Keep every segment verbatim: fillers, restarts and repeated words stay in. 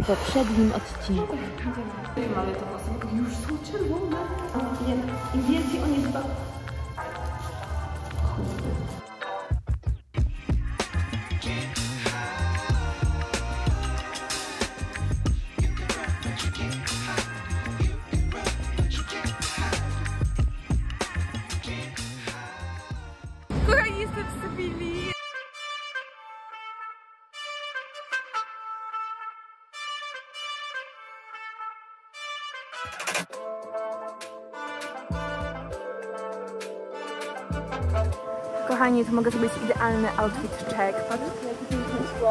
w poprzednim odcinku. Ale te włosy już są czerwone. Im więcej oni chyba... Kochani, jestem w Sewilli. Kochani, to mogę zrobić idealny outfit check. Patrzcie, jak to mi wyszło.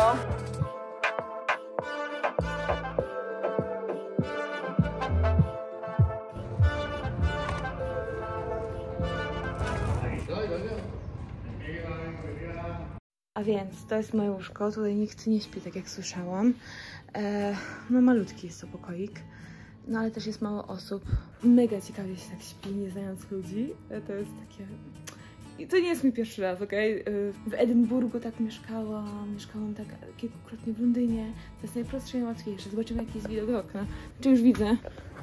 A więc to jest moje łóżko, tutaj nikt nie śpi, tak jak słyszałam. E, no malutki jest to pokoik, no ale też jest mało osób. Mega ciekawie się tak śpi, nie znając ludzi. E, to jest takie... I to nie jest mój pierwszy raz, okej? Okay? W Edynburgu tak mieszkałam, mieszkałam tak kilkukrotnie w Londynie. To jest najprostsze i najłatwiejsze. Zobaczymy, jaki jest widok z okna. Czy już widzę?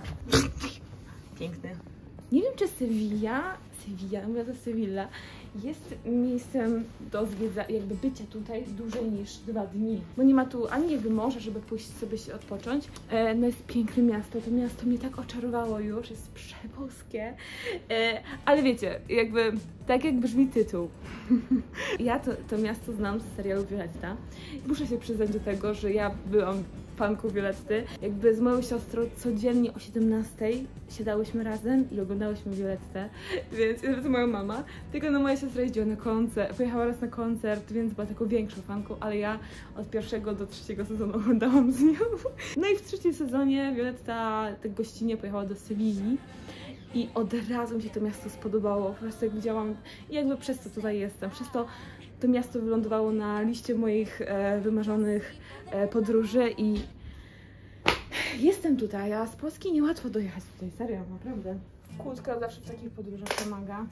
Piękny. Nie wiem, czy Sewilla, Sewilla, mówię to Sewilla, jest miejscem do zwiedza, jakby bycia tutaj dłużej niż dwa dni. Bo nie ma tu ani jakby morza, żeby pójść sobie się odpocząć. E, no jest piękne miasto, to miasto mnie tak oczarowało już, jest przeboskie. E, ale wiecie, jakby tak jak brzmi tytuł. Ja to, to miasto znam z serialu Violetta. Muszę się przyznać do tego, że ja byłam fanką Violetty. Jakby z moją siostrą codziennie o siedemnastej siadałyśmy razem i oglądałyśmy Violettę, więc to moja mama. Tylko no moja siostra jeździła na koncert, pojechała raz na koncert, więc była taką większą fanką, ale ja od pierwszego do trzeciego sezonu oglądałam z nią. No i w trzecim sezonie Violetta tak gościnnie pojechała do Sewilli i od razu mi się to miasto spodobało. Po prostu jak widziałam, jakby przez to tutaj jestem, przez to to miasto wylądowało na liście moich e, wymarzonych e, podróży i jestem tutaj, a z Polski niełatwo dojechać tutaj, serio, naprawdę. Kłódka zawsze w takich podróżach pomaga.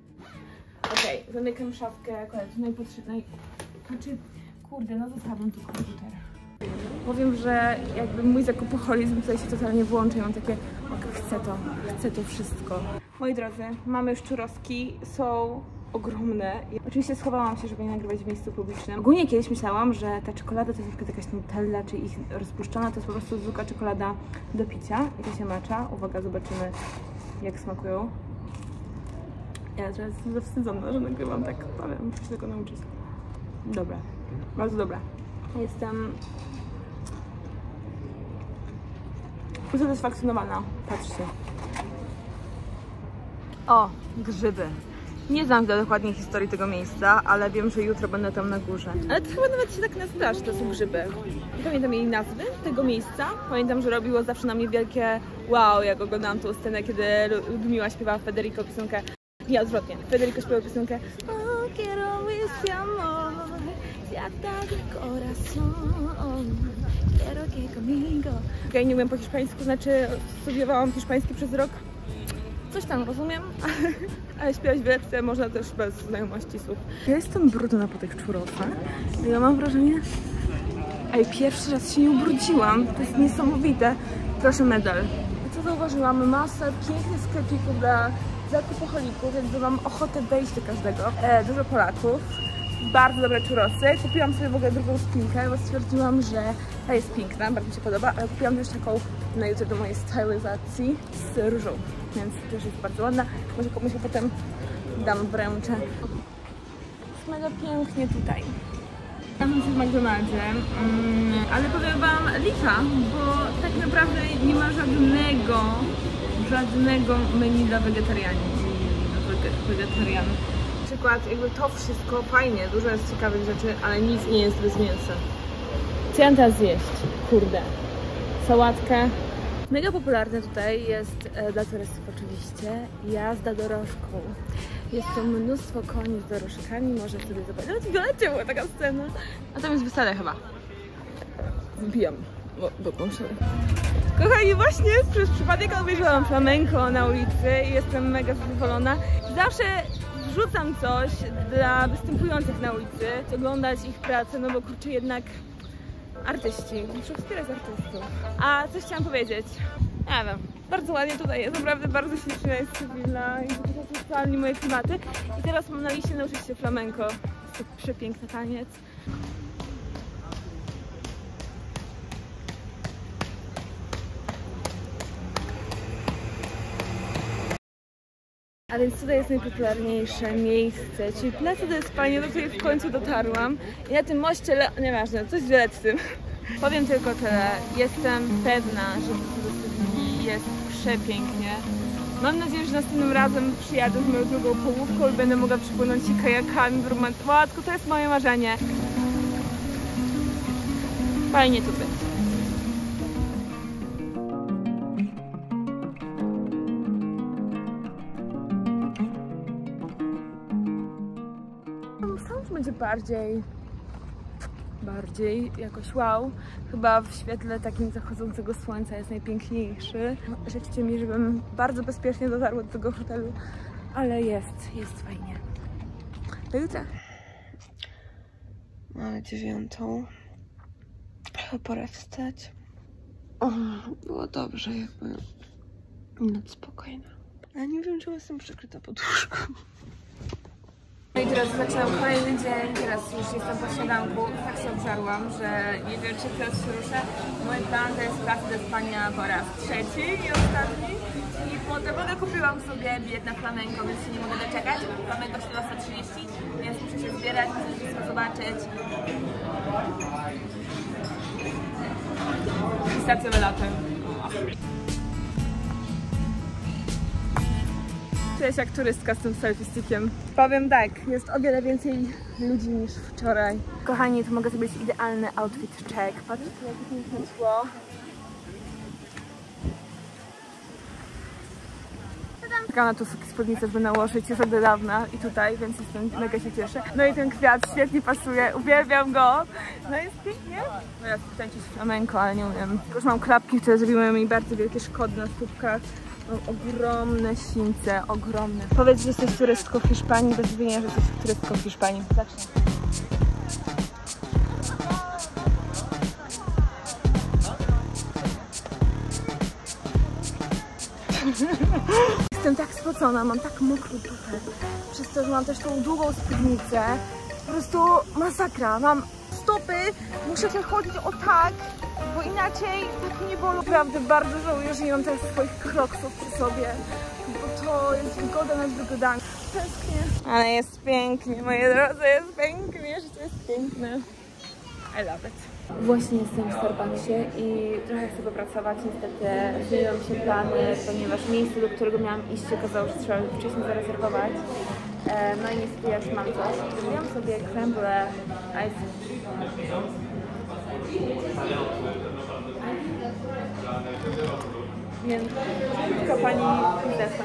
Okej, okay, zamykam szafkę, najpotrzebnej. Znaczy, kurde, no zostawiam tu komputer. Powiem, że jakby mój zakupoholizm tutaj się totalnie włączy. Ja mam takie, ok, chcę to, chcę to wszystko. Moi drodzy, mamy szczurowski, są ogromne. Oczywiście schowałam się, żeby nie nagrywać w miejscu publicznym. Ogólnie kiedyś myślałam, że ta czekolada to jest na przykład jakaś nutella, czy ich rozpuszczona, to jest po prostu zwykła czekolada do picia. I to się macza. Uwaga, zobaczymy, jak smakują. Ja teraz jestem zawstydzona, że nagrywam tak, ale muszę się tego nauczyć. Dobra, bardzo dobra. Jestem usatysfakcjonowana. Patrzcie. O, grzyby. Nie znam dokładnie historii tego miejsca, ale wiem, że jutro będę tam na górze. Ale to chyba nawet się tak nazywa, że to są grzyby. Nie pamiętam jej nazwy, tego miejsca. Pamiętam, że robiło zawsze na mnie wielkie wow, jak oglądałam tą scenę, kiedy Ludmiła śpiewała Federico piosenkę. Nie, odwrotnie. Federico śpiewał piosenkę Oh, quiero mis amor, ya tak corazón, quiero que conmigo. Okej, nie umiem po hiszpańsku, znaczy studiowałam hiszpański przez rok. Coś tam rozumiem, ale śpiewać w Violetcie można też bez znajomości słów. Ja jestem brudna po tych czurosach. Ja mam wrażenie... Ej, pierwszy raz się nie ubrudziłam. To jest niesamowite. Proszę medal. Co zauważyłam? Masę pięknych sklepików dla zakupoholików, więc mam ochotę wejść do każdego. E, dużo Polaków. Bardzo dobre czurosy. Kupiłam sobie w ogóle drugą spinkę, bo stwierdziłam, że ta jest piękna, bardzo mi się podoba, ale kupiłam też taką na jutro do mojej stylizacji z różą, więc też jest bardzo ładna. Może komuś potem dam w ręce. Jest mega pięknie tutaj. Znalazłam się w McDonaldzie, mm, ale powiem wam licha, bo tak naprawdę nie ma żadnego, żadnego menu dla wegetarianów. wegetarianów. Na przykład jakby to wszystko fajnie, dużo jest ciekawych rzeczy, ale nic nie jest bez mięsa. Co ja teraz zjeść? Kurde. Sałatkę. Mega popularne tutaj jest e, dla turystów oczywiście jazda dorożką. Jest tu mnóstwo koni z dorożkami, można sobie zobaczyć. Nawet w Violecie była taka scena. A tam jest wesele chyba. Wbijam do końca. Kochani, właśnie przez przypadek obejrzałam flamenco na ulicy i jestem mega zadowolona. Zawsze wrzucam coś dla występujących na ulicy, oglądać ich pracę, no bo kurczę jednak artyści. Muszę wspierać artystów. A coś chciałam powiedzieć. Nie wiem, bardzo ładnie tutaj jest, naprawdę bardzo śliczna jest cywila i to są totalnie moje klimaty. I teraz mam na liście nauczyć się flamenko. Jest to przepiękny taniec. A więc tutaj jest najpopularniejsze miejsce, czyli Plaza de España, do której w końcu dotarłam. I na tym moście, le... nieważne, coś źle z tym. Powiem tylko tyle, jestem pewna, że w jest przepięknie. Mam nadzieję, że następnym razem przyjadę z moją drugą połówką i będę mogła przypłynąć się kajakami w romantyce. Matko, to jest moje marzenie. Fajnie tu być. Myślałam, że będzie bardziej, bardziej jakoś wow. Chyba w świetle takim zachodzącego słońca jest najpiękniejszy. Życzcie mi, żebym bardzo bezpiecznie dotarła do tego hotelu, ale jest, jest fajnie. Do jutra. Mamy dziewiątą. Chyba pora wstać. O, było dobrze, jakby noc spokojna. Ja nie wiem, czemu jestem przykryta poduszką. No i teraz zaczynam kolejny dzień, teraz już jestem po śniadanku. Tak się obżarłam, że nie wiem, czy teraz się ruszę. Mój plan to jest Plaza de España po raz trzeci i ostatni. I potem będę kupiłam sobie bilet na flamenko, więc się nie mogę doczekać. Flamenko siedemnasta trzydzieści, więc muszę się zbierać, muszę wszystko zobaczyć. I stację wylotem. Czuję się jak turystka z tym selfie stickiem. Powiem tak, jest o wiele więcej ludzi niż wczoraj. Kochani, to mogę zrobić idealny outfit check. Patrzcie, jakie piękne tło. Czekam na tą spódnicę, żeby nałożyć już od dawna i tutaj, więc jestem, mega się cieszę. No i ten kwiat świetnie pasuje, uwielbiam go. No jest pięknie. No ja chcę tańczyć flamenko, ale nie umiem. Już mam klapki, które zrobiły mi bardzo wielkie szkody na stópkach. Mam ogromne sińce, ogromne. Powiedz, że jesteś turystką w Hiszpanii, bez mówienia, że jesteś turystką w Hiszpanii. Zacznij. Jestem tak spocona, mam tak mokro dupę. Przez to, że mam też tą długą spódnicę. Po prostu masakra. Mam stopy, muszę się chodzić o tak, bo inaczej tak nie bolą. Naprawdę bardzo żałuję, że nie mam teraz swoich kroksów przy sobie, bo to jest wygoda nad wygodami. Tęsknię. Ale jest pięknie, moje drodze, jest pięknie, życie jest piękne. I love it. Właśnie jestem w Starbucksie i trochę chcę popracować. Niestety zmieniły mi się plany, ponieważ miejsce, do którego miałam iść, okazało się, że trzeba wcześniej zarezerwować. No i niestety ja już mam coś. Zrobiłam sobie crème ice. Więc tylko pani biznesem.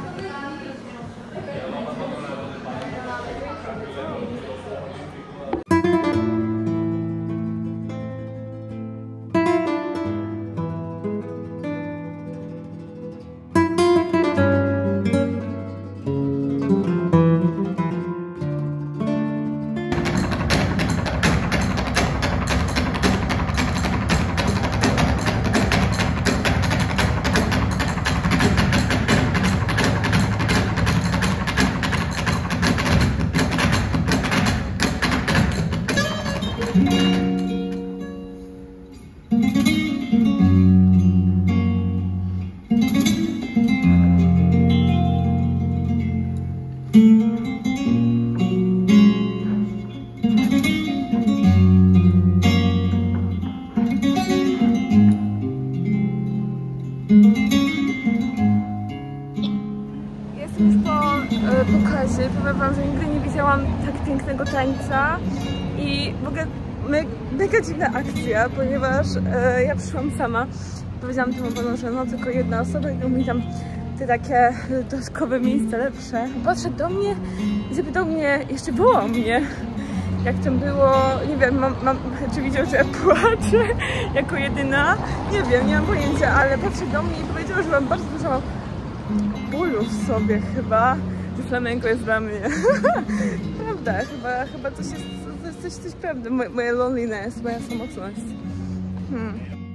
Jestem już po e, pokazie. Powiem wam, że nigdy nie widziałam tak pięknego tańca i w ogóle me, mega dziwna akcja, ponieważ e, ja przyszłam sama. Powiedziałam temu panu, że no tylko jedna osoba i mi tam te takie dodatkowe miejsca lepsze. Podszedł do mnie i zapytał mnie, jeszcze wołał mnie, jak tam było, nie wiem, mam, mam, czy widział, że ja płaczę jako jedyna, nie wiem, nie mam pojęcia, ale podszedł do mnie i powiedział, że mam bardzo dużo bólu w sobie chyba, że flamenko jest dla mnie. Prawda, chyba, chyba coś jest, coś coś, coś prawda, moja, moja loneliness, moja samotność. Hmm.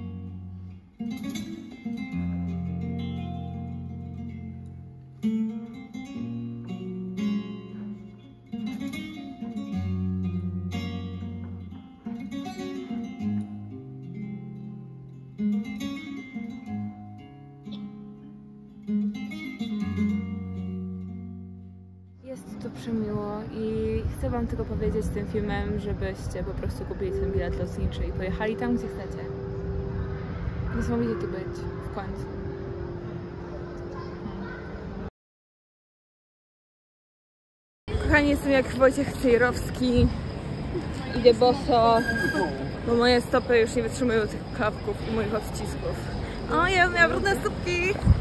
Jest to przemiło i chcę wam tylko powiedzieć tym filmem, żebyście po prostu kupili ten bilet lotniczy i pojechali tam, gdzie chcecie. Niesamowicie tu być, w końcu. Kochani, jestem jak Wojciech Cejrowski. Idę boso, bo moje stopy już nie wytrzymują tych klapków i moich odcisków. O, ja miałam brudne stópki!